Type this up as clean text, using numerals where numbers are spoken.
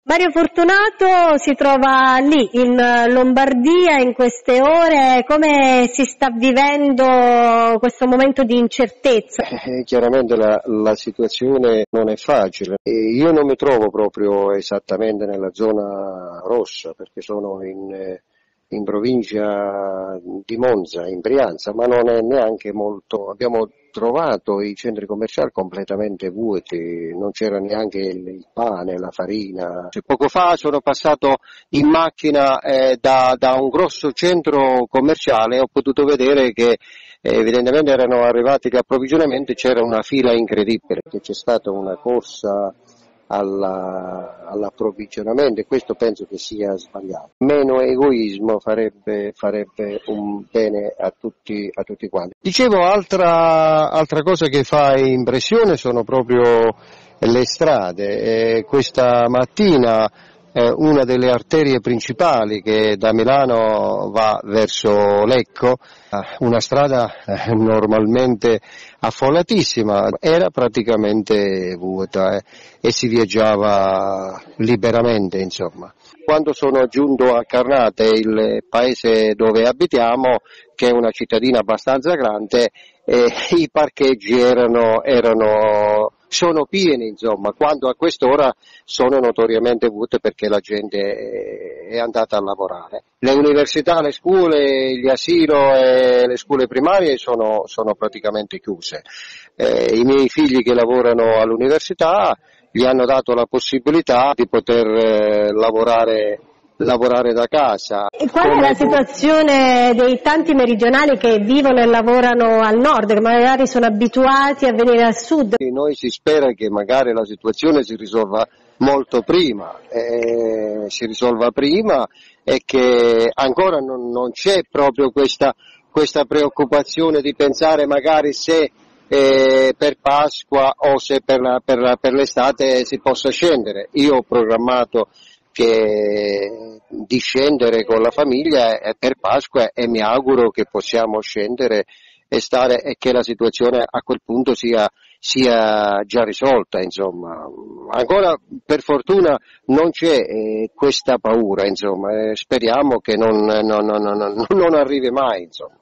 Mario Fortunato si trova lì in Lombardia in queste ore, come si sta vivendo questo momento di incertezza? Chiaramente la situazione non è facile e io non mi trovo proprio esattamente nella zona rossa perché sono in provincia di Monza, in Brianza, ma non è neanche molto, abbiamo trovato i centri commerciali completamente vuoti, non c'era neanche il pane, la farina. Poco fa sono passato in macchina da un grosso centro commerciale e ho potuto vedere che evidentemente erano arrivati gli approvvigionamenti, c'era una fila incredibile, che c'è stata una corsa all'approvvigionamento e questo penso che sia sbagliato. Meno egoismo farebbe un bene a tutti quanti. Dicevo, altra cosa che fa impressione sono proprio le strade. Questa mattina una delle arterie principali che da Milano va verso Lecco, una strada normalmente affollatissima, era praticamente vuota e si viaggiava liberamente, insomma. Quando sono giunto a Carnate, il paese dove abitiamo, che è una cittadina abbastanza grande, i parcheggi sono pieni, insomma, quando a quest'ora sono notoriamente vuote perché la gente è andata a lavorare. Le università, le scuole, gli asili e le scuole primarie sono praticamente chiuse. I miei figli che lavorano all'università gli hanno dato la possibilità di poter lavorare da casa. E qual è la situazione dei tanti meridionali che vivono e lavorano al nord, che magari sono abituati a venire al sud? Noi si spera che magari la situazione si risolva molto prima, e che ancora non c'è proprio questa preoccupazione di pensare magari se per Pasqua o se per l'estate si possa scendere. Io ho programmato di scendere con la famiglia per Pasqua e mi auguro che possiamo scendere e stare e che la situazione a quel punto sia già risolta, insomma. Ancora per fortuna non c'è questa paura, insomma, speriamo che non arrivi mai, insomma.